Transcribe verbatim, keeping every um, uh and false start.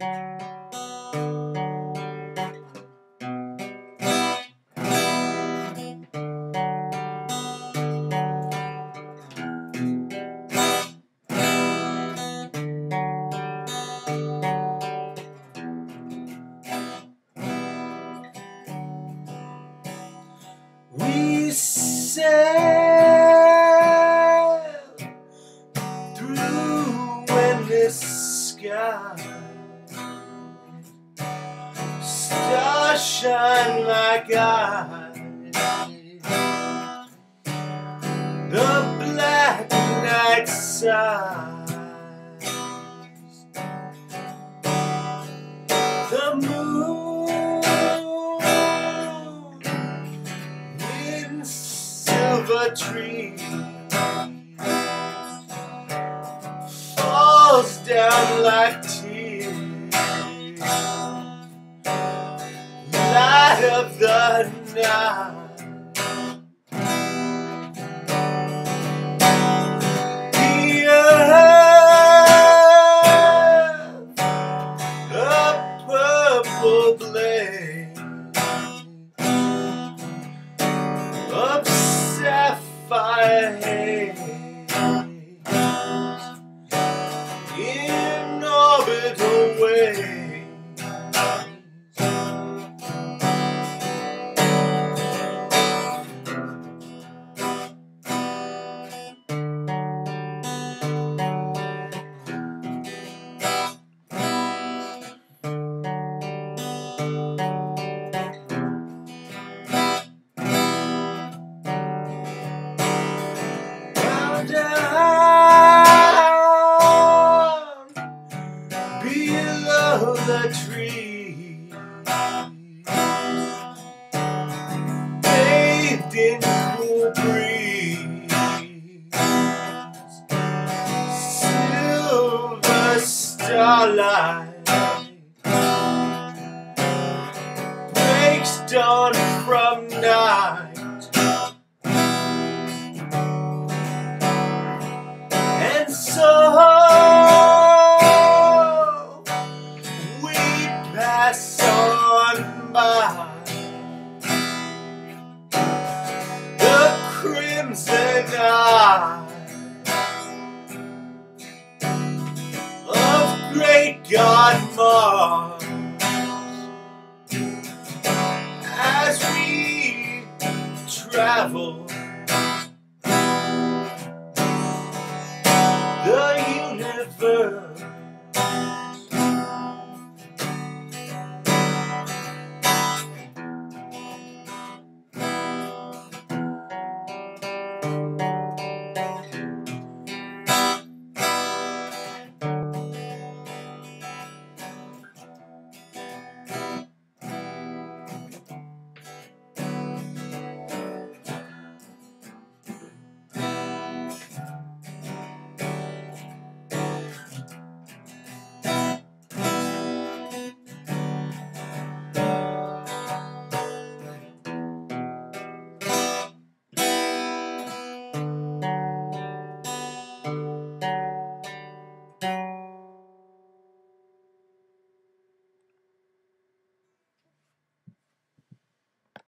We sail through endless sky. Stars shine like eyes. The black night sighs. The moon in silver trees falls down like tears. Light of the night. The earth, a purple blaze of sapphire haze in orbital waves. Down below the tree, bathed in cool breeze, silver starlight breaks dawn from night. And so we pass on by the crimson eye of great God Mars as we travel the universe.